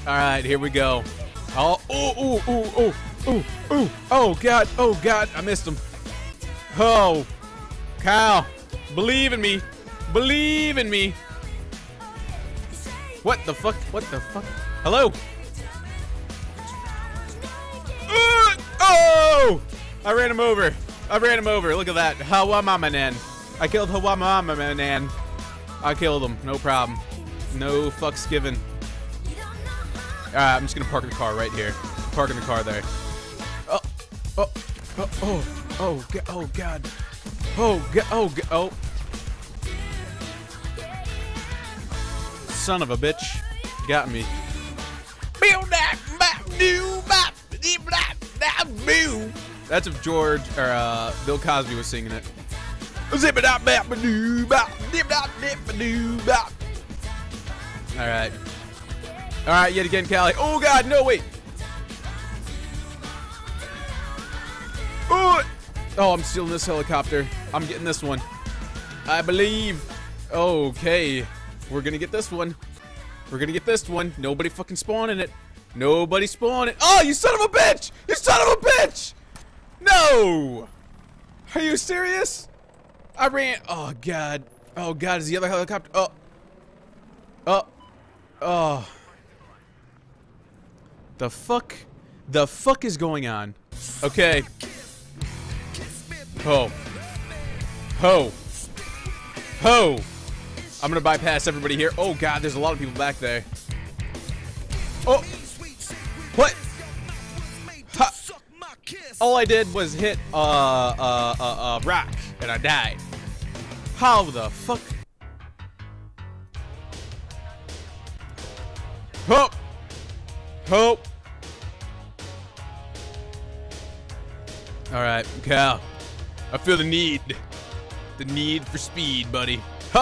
right, here we go. Oh, oh, God, I missed him. Oh, Kyle, believe in me. Believe in me. What the fuck? What the fuck? Hello? Oh! I ran him over. Look at that. Hawamamanan. I killed Hawamamanan. I killed him. No problem. No fucks given. Alright, I'm just gonna park the car right here. Parking the car there. Oh, oh, oh, oh, oh, oh, God. Oh, God, oh, God, oh. Son of a bitch. Got me. That's if George, or Bill Cosby was singing it. Alright. Alright, yet again, Callie. Oh, God, no, wait. Oh, I'm stealing this helicopter. I'm getting this one. I believe. Okay. We're gonna get this one. Nobody fucking spawning it. Nobody spawning. Oh, you son of a bitch! You son of a bitch! No! Are you serious? I ran. Oh, God. Oh, God, is the other helicopter? Oh. Oh. Oh. The fuck? The fuck is going on? Okay. Ho. Ho. Ho. I'm gonna bypass everybody here. Oh, God, there's a lot of people back there. Oh. What? Ha. All I did was hit rock and I died. How the fuck? Hope. Hope. All right, Cal. I feel the need for speed, buddy. Huh.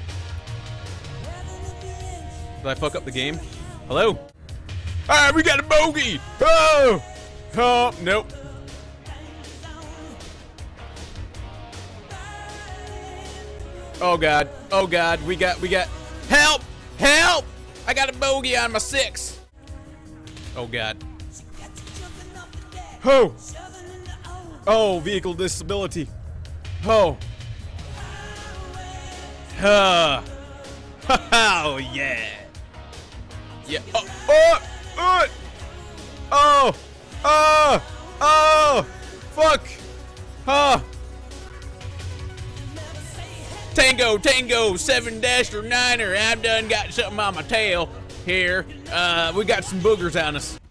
Did I fuck up the game? Hello? Alright, we got a bogey! Oh! Oh, nope. Oh, God. Oh, God. We got help! Help! I got a bogey on my 6. Oh, God. Oh! Oh, vehicle disability. Oh. Oh, yeah. Yeah. Oh, oh, oh, oh, oh, oh, fuck. Huh. Tango, 7-9er. I've done got something on my tail here. We got some boogers on us.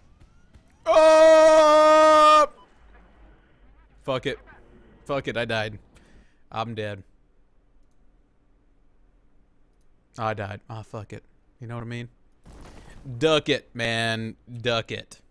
Oh! Fuck it. Fuck it, I died. I'm dead. I died. Oh, fuck it. You know what I mean? Duck it, man. Duck it.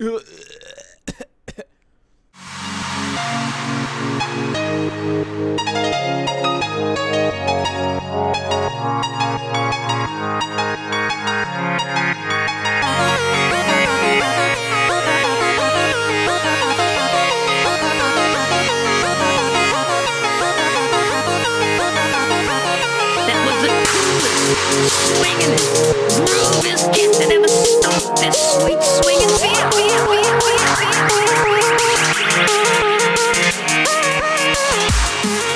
Swinging, groove is getting never stop this sweet swinging feel.